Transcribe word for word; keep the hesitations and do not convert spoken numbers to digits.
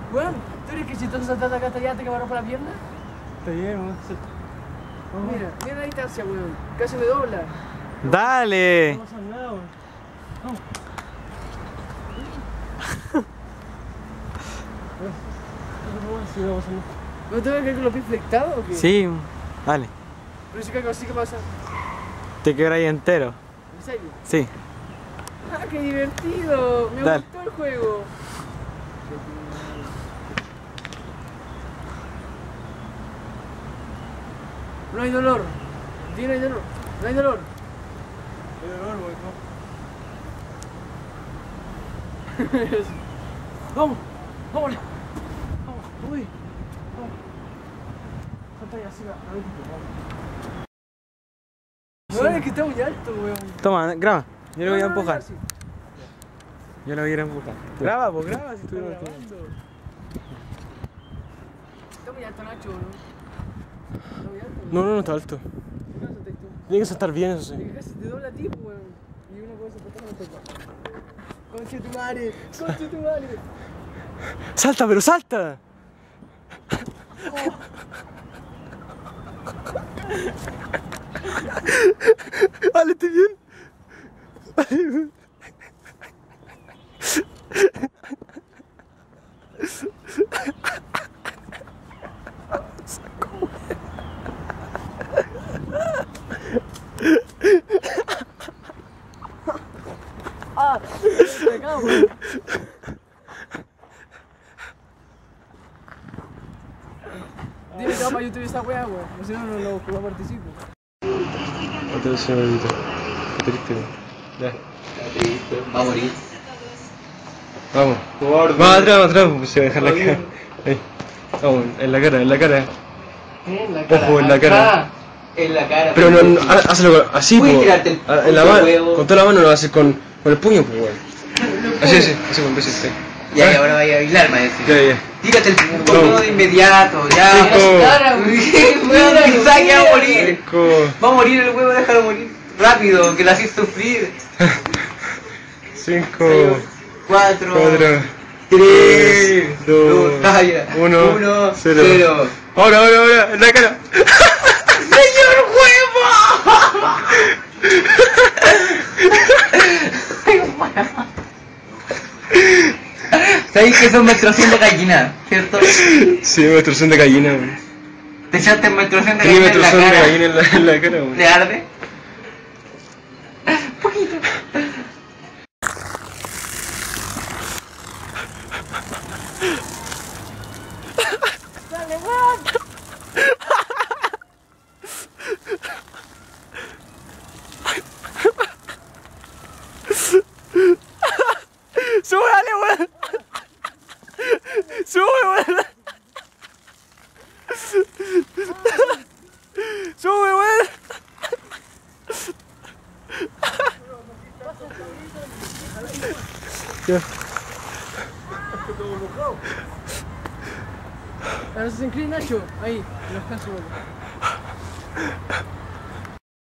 Weón, ¿tú eres que chistoso saltando acá hasta allá te que agarró por la pierna? Está bien, weón. Mira, mira la distancia, weón. Casi me dobla. Dale. No pasa nada, weón. Vamos. ¿No te voy a caer con los pies flectados o qué? Sí, dale. Pero si caigo así, ¿qué pasa? Te quebra ahí entero. ¿En serio? Sí. ¡Ah, qué divertido! Me Dale. gustó el juego. No hay dolor. Sí, no hay dolor. No hay dolor. Hay dolor, weón. Vamos, vamos, vamos, uy, vamos. Salta allá, siga, a ver, vamos. No, es que está muy alto, weón. Toma, graba. Yo lo voy a No, no, empujar. ya, sí. Yo lo voy a ir a empujar. Graba, pues graba si Está tú grabando. Está muy alto, Nacho, ¿no? Está muy alto. No, no, no está alto. ¿Por qué no saltáis tú? Tiene que saltar bien, eso Es sí. que casi te dobla a ti, weón. Y una cosa por no te pasa. Conche tu madre, conche tu madre. ¡Salta, pero salta! Vale, ¿estoy bien? Vale. Ah, me cago, weón. Dime que va para YouTube esa weá, weón. No sé, no, no, no, no participo. Atención, ahorita. Triste, weón. Ya. Va a morir. Vamos. Vamos atrás, vamos atrás, pues se va a dejar la cara. Ahí. Vamos, en la cara, en la cara. En la cara. Ojo, en la cara. Acá, en la cara. Pero no, no ha- hazlo así, Puedes po. tirarte el Ah, en la puto mano, huevo. con toda la mano lo haces con, con el puño, pues, weón. Así, así, así, con besos, sí. Ya, ya, ahora vaya a bailar, maestro. Ya, ya. Tírate el puto No. huevo de inmediato, ya. Cinco. Weón, quizá que va a morir. Cinco. Va a morir el huevo, déjalo morir. Rápido, que la haces sufrir. Cinco. Cuatro. Cuatro. Tres. Dos. Ah, ya. Uno. Uno. Cero. Cero. Ahora, ahora, ahora, en la cara. ¡Señor huevo! ¿Sabéis que son menstruación de gallina, cierto? Sí, menstruación de gallina, weón. Te echaste menstruación de Tenía gallina en la menstruación de cara. gallina en la, en la cara, weón. ¿Le arde? Poquito. ¡Dale, weón! ¡Sube, dale, weón! ¡Sube, weón! ¡Sube, weón! Ya. Ahora se inclina, Nacho. Ahí, lo alcanzo, weón.